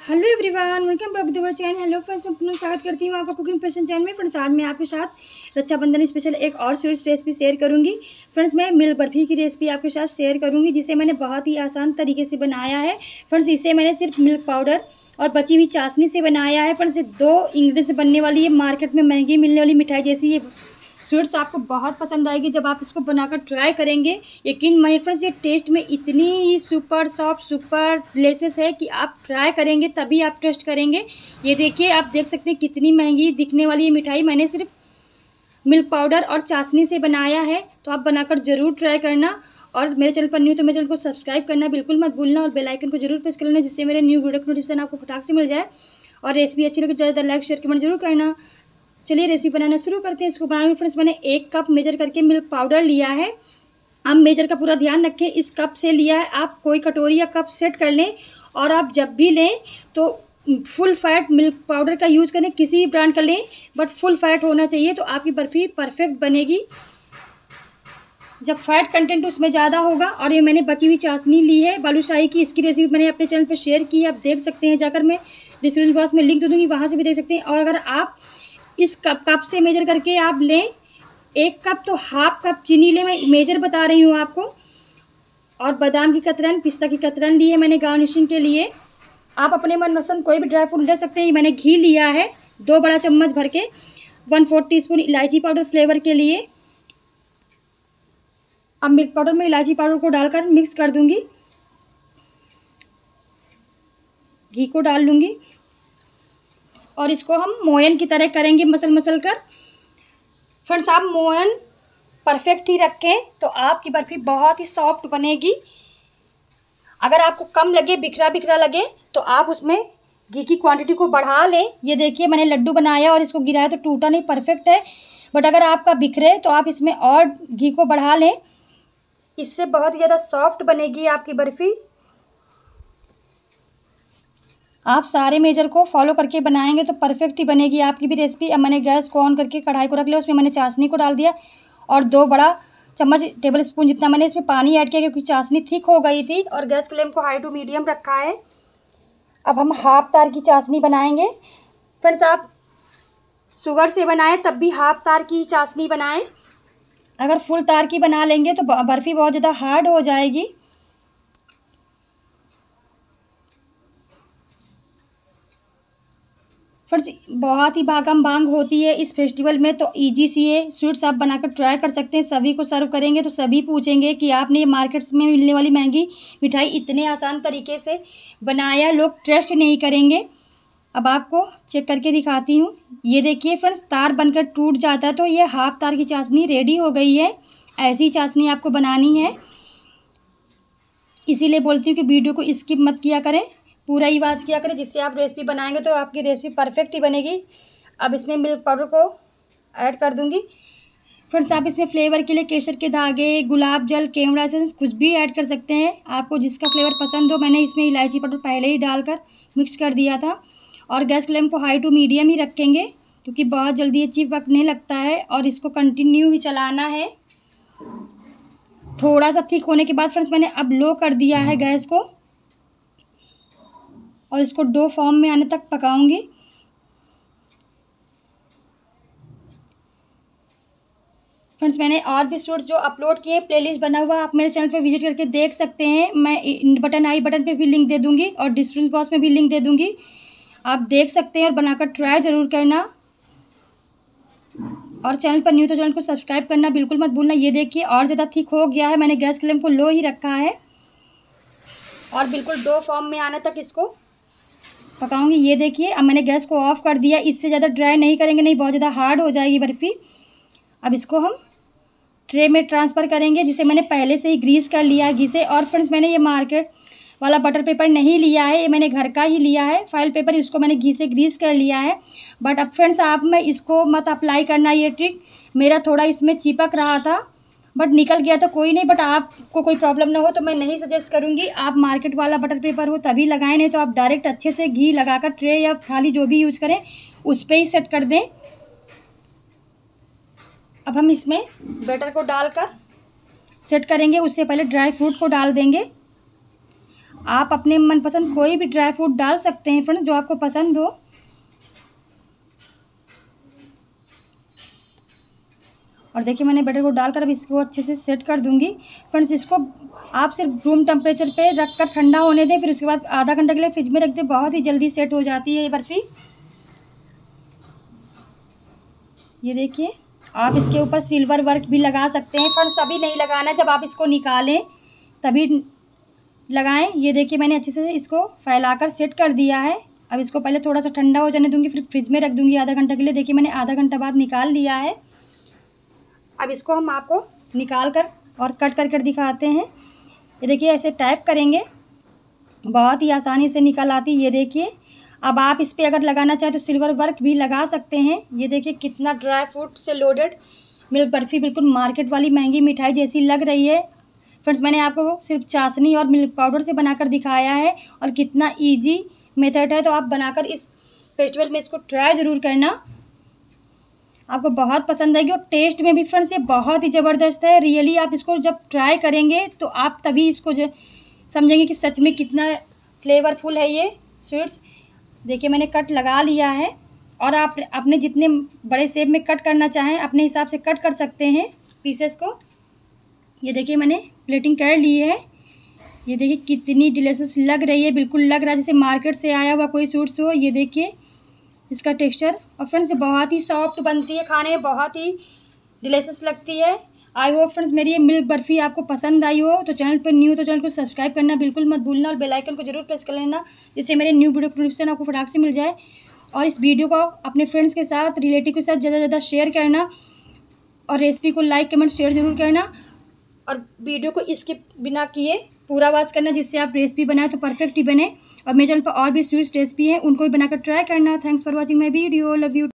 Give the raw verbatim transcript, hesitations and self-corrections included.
Hello everyone, welcome back to our channel. Hello friends, मैं पुनः स्वागत करती हूँ आपका कुकिंग पैशन चैनल में। फ्रेंड्स, आज मैं आपके साथ रक्षाबंधन स्पेशल एक और स्वीट्स रेसिपी शेयर करूँगी। फ्रेंड्स, मैं मिल्क बर्फ़ी की रेसिपी आपके साथ शेयर करूँगी, जिसे मैंने बहुत ही आसान तरीके से बनाया है। फ्रेंड्स, इसे मैंने सिर्फ मिल्क पाउडर और बची हुई चाशनी से बनाया है। फ्रेंड्स, दो इंग्रेडिएंट से बनने वाली ये मार्केट में महंगी मिलने वाली मिठाई जैसी ये स्वीट्स आपको बहुत पसंद आएगी जब आप इसको बनाकर ट्राई करेंगे। यकीन मानिए फ्रेंड्स, ये टेस्ट में इतनी सुपर सॉफ्ट सुपर डिलीशियस है कि आप ट्राई करेंगे तभी आप टेस्ट करेंगे। ये देखिए, आप देख सकते हैं कितनी महंगी दिखने वाली ये मिठाई मैंने सिर्फ मिल्क पाउडर और चाशनी से बनाया है। तो आप बनाकर ज़रूर ट्राई करना, और मेरे चैनल पर न्यू तो मेरे चैनल को सब्सक्राइब करना बिल्कुल मत भूलना, और बेल आइकन को जरूर प्रेस कर लेना, जिससे मेरे न्यू वीडियो का नोटिफिकेशन आपको फटाक से मिल जाए। और रेसिपी अच्छी लगे तो ज़्यादा लाइक शेयर कमेंट जरूर करना। चलिए रेसिपी बनाना शुरू करते हैं। इसको बनाने में फ्रेंड्स मैंने एक कप मेजर करके मिल्क पाउडर लिया है। आप मेजर का पूरा ध्यान रखें, इस कप से लिया है। आप कोई कटोरी या कप सेट कर लें, और आप जब भी लें तो फुल फैट मिल्क पाउडर का यूज़ करें। किसी भी ब्रांड का लें, बट फुल फैट होना चाहिए, तो आपकी बर्फ़ी परफेक्ट बनेगी। जब फैट कंटेंट उसमें ज़्यादा होगा। और ये मैंने बची हुई चाशनी ली है बालूशाही की, इसकी रेसिपी मैंने अपने चैनल पर शेयर की है, आप देख सकते हैं जाकर। मैं डिस्क्रिप्शन बॉक्स में लिंक दे दूँगी, वहाँ से भी देख सकते हैं। और अगर आप इस कप कप से मेजर करके आप लें, एक कप तो हाफ कप चीनी लें, मैं मेजर बता रही हूँ आपको। और बादाम की कतरन, पिस्ता की कतरन ली है मैंने गार्निशिंग के लिए। आप अपने मनपसंद कोई भी ड्राई फ्रूट ले सकते हैं। मैंने घी लिया है दो बड़ा चम्मच भर के, वन फोर्थ टी स्पून इलायची पाउडर फ्लेवर के लिए। अब मिल्क पाउडर में इलायची पाउडर को डालकर मिक्स कर दूंगी, घी को डाल लूँगी, और इसको हम मोयन की तरह करेंगे, मसल मसल कर। फ्रेंड्स, आप मोयन परफेक्ट ही रखें तो आपकी बर्फ़ी बहुत ही सॉफ्ट बनेगी। अगर आपको कम लगे, बिखरा बिखरा लगे, तो आप उसमें घी की क्वांटिटी को बढ़ा लें। ये देखिए, मैंने लड्डू बनाया और इसको गिराया तो टूटा नहीं, परफेक्ट है। बट अगर आपका बिखरे तो आप इसमें और घी को बढ़ा लें, इससे बहुत ही ज़्यादा सॉफ्ट बनेगी आपकी बर्फ़ी। आप सारे मेजर को फॉलो करके बनाएंगे तो परफेक्ट ही बनेगी आपकी भी रेसिपी। अब मैंने गैस को ऑन करके कढ़ाई को रख लिया, उसमें मैंने चाशनी को डाल दिया, और दो बड़ा चम्मच टेबल स्पून जितना मैंने इसमें पानी ऐड किया, क्योंकि चाशनी थिक हो गई थी। और गैस फ्लेम को हाई टू मीडियम रखा है। अब हम हाफ तार की चाशनी बनाएंगे। फ्रेंड्स, आप शुगर से बनाएं तब भी हाफ तार की चाशनी बनाएं। अगर फुल तार की बना लेंगे तो बर्फ़ी बहुत ज़्यादा हार्ड हो जाएगी। फ्रेंड्स, बहुत ही भागम भाग होती है इस फेस्टिवल में, तो इजी सी ये स्वीट्स आप बनाकर ट्राई कर सकते हैं। सभी को सर्व करेंगे तो सभी पूछेंगे कि आपने ये मार्केट्स में मिलने वाली महंगी मिठाई इतने आसान तरीके से बनाया, लोग ट्रस्ट नहीं करेंगे। अब आपको चेक करके दिखाती हूँ। ये देखिए फ्रेंड्स, तार बनकर टूट जाता है, तो ये हाफ तार की चाशनी रेडी हो गई है। ऐसी चाशनी आपको बनानी है, इसीलिए बोलती हूँ कि वीडियो को स्किप मत किया करें, पूरा ही वॉच किया करें, जिससे आप रेसिपी बनाएंगे तो आपकी रेसिपी परफेक्ट ही बनेगी। अब इसमें मिल्क पाउडर को ऐड कर दूंगी। फ्रेंड्स, आप इसमें फ्लेवर के लिए केसर के धागे, गुलाब जल, केवड़ा एसेंस कुछ भी ऐड कर सकते हैं, आपको जिसका फ्लेवर पसंद हो। मैंने इसमें इलायची पाउडर पहले ही डालकर मिक्स कर दिया था। और गैस फ्लेम को हाई टू मीडियम ही रखेंगे, क्योंकि बहुत जल्दी ये चिपकने लगता है, और इसको कंटिन्यू ही चलाना है। थोड़ा सा थिक होने के बाद फ्रेंड्स मैंने अब लो कर दिया है गैस को, और इसको डो फॉर्म में आने तक पकाऊंगी। फ्रेंड्स, मैंने और भी स्वीट्स जो अपलोड किए, प्लेलिस्ट बना हुआ, आप मेरे चैनल पे विजिट करके देख सकते हैं। मैं बटन आई बटन पे भी लिंक दे दूंगी, और डिस्क्रिप्शन बॉक्स में भी लिंक दे दूंगी, आप देख सकते हैं और बनाकर ट्राई ज़रूर करना। और चैनल पर न्यू तो चैनल को सब्सक्राइब करना बिल्कुल मत भूलना। ये देखिए, और ज़्यादा थिक हो गया है, मैंने गैस फ्लेम को लो ही रखा है, और बिल्कुल डो फॉर्म में आने तक इसको पकाऊंगी। ये देखिए, अब मैंने गैस को ऑफ कर दिया। इससे ज़्यादा ड्राई नहीं करेंगे, नहीं बहुत ज़्यादा हार्ड हो जाएगी बर्फ़ी। अब इसको हम ट्रे में ट्रांसफ़र करेंगे, जिसे मैंने पहले से ही ग्रीस कर लिया है घी से। और फ्रेंड्स, मैंने ये मार्केट वाला बटर पेपर नहीं लिया है, ये मैंने घर का ही लिया है फाइल पेपर, इसको मैंने घी से ग्रीस कर लिया है। बट अब फ्रेंड्स, आप में इसको मत अप्लाई करना, ये ट्रिक मेरा थोड़ा इसमें चिपक रहा था, बट निकल गया तो कोई नहीं। बट आपको कोई प्रॉब्लम ना हो तो मैं नहीं सजेस्ट करूँगी, आप मार्केट वाला बटर पेपर हो तभी लगाएं, नहीं तो आप डायरेक्ट अच्छे से घी लगाकर ट्रे या थाली जो भी यूज करें उस पर ही सेट कर दें। अब हम इसमें बैटर को डालकर सेट करेंगे, उससे पहले ड्राई फ्रूट को डाल देंगे। आप अपने मनपसंद कोई भी ड्राई फ्रूट डाल सकते हैं फ्रेंड्स, जो आपको पसंद हो। और देखिए मैंने बैटर को डालकर अब इसको अच्छे से सेट कर दूंगी फ्रेंड्स। इसको आप सिर्फ रूम टेम्परेचर पे रख कर ठंडा होने दें, फिर उसके बाद आधा घंटा के लिए फ्रिज में रख दें। बहुत ही जल्दी सेट हो जाती है ये बर्फ़ी। ये देखिए, आप इसके ऊपर सिल्वर वर्क भी लगा सकते हैं फ्रेंड्स। अभी नहीं लगाना, जब आप इसको निकालें तभी लगाएं। ये देखिए मैंने अच्छे से इसको फैलाकर सेट कर दिया है। अब इसको पहले थोड़ा सा ठंडा हो जाने दूंगी, फिर फ्रिज में रख दूंगी आधा घंटा के लिए। देखिए मैंने आधा घंटा बाद निकाल लिया है। अब इसको हम आपको निकाल कर और कट कर कर दिखाते हैं। ये देखिए ऐसे टाइप करेंगे, बहुत ही आसानी से निकल आती है। ये देखिए, अब आप इस पर अगर लगाना चाहें तो सिल्वर वर्क भी लगा सकते हैं। ये देखिए कितना ड्राई फ्रूट से लोडेड मिल्क बर्फ़ी, बिल्कुल मार्केट वाली महंगी मिठाई जैसी लग रही है फ्रेंड्स। मैंने आपको सिर्फ चाशनी और मिल्क पाउडर से बनाकर दिखाया है और कितना इजी मेथड है। तो आप बनाकर इस फेस्टिवल में इसको ट्राई ज़रूर करना, आपको बहुत पसंद आएगी। और टेस्ट में भी फ्रेंड्स ये बहुत ही ज़बरदस्त है। रियली आप इसको जब ट्राई करेंगे तो आप तभी इसको समझेंगे कि सच में कितना फ्लेवरफुल है ये स्वीट्स। देखिए मैंने कट लगा लिया है, और आप अपने जितने बड़े शेप में कट करना चाहें अपने हिसाब से कट कर सकते हैं पीसेस को। ये देखिए मैंने प्लेटिंग कर ली है। ये देखिए कितनी डिलीशियस लग रही है, बिल्कुल लग रहा है जैसे मार्केट से आया हुआ कोई स्वीट्स हो। ये देखिए इसका टेक्सचर, और फ्रेंड्स बहुत ही सॉफ्ट बनती है, खाने में बहुत ही डिलीशियस लगती है। आई होप फ्रेंड्स मेरी ये मिल्क बर्फ़ी आपको पसंद आई हो। तो चैनल पर न्यू तो चैनल को सब्सक्राइब करना बिल्कुल मत भूलना, और बेल आइकन को जरूर प्रेस कर लेना, जिससे मेरे न्यू वीडियो की नोटिफिकेशन आपको फटाक से मिल जाए। और इस वीडियो को अपने फ्रेंड्स के साथ, रिलेटिव के साथ ज़्यादा से ज़्यादा शेयर करना, और रेसिपी को लाइक कमेंट शेयर ज़रूर करना, और वीडियो को स्किप बिना किए पूरा वॉच करना, जिससे आप रेसिपी बनाए तो परफेक्ट ही बने। और मेरे चैनल पर और भी स्वीट्स रेसिपी हैं, उनको भी बनाकर ट्राई करना। Thanks for watching my video, love you.